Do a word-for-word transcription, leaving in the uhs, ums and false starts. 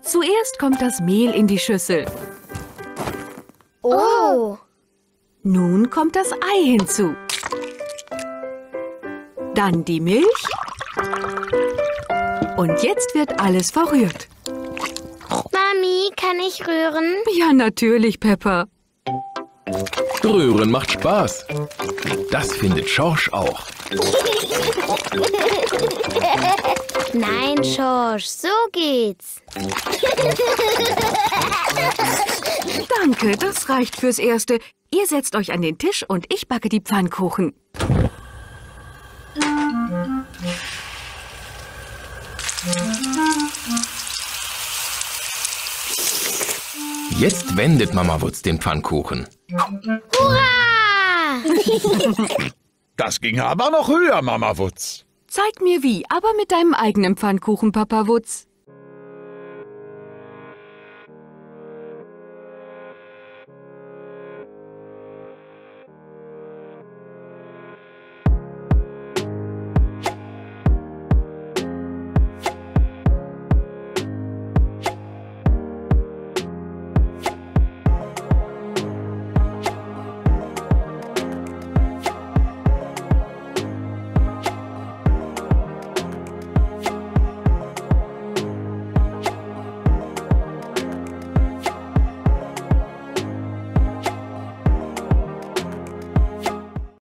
Zuerst kommt das Mehl in die Schüssel. Oh! Nun kommt das Ei hinzu. Dann die Milch. Und jetzt wird alles verrührt. Mami, kann ich rühren? Ja, natürlich, Peppa. Rühren macht Spaß. Das findet Schorsch auch. Nein, Schorsch, so geht's. Danke, das reicht fürs Erste. Ihr setzt euch an den Tisch und ich backe die Pfannkuchen. Jetzt wendet Mama Wutz den Pfannkuchen. Hurra! Das ging aber noch höher, Mama Wutz. Zeig mir wie, aber mit deinem eigenen Pfannkuchen, Papa Wutz.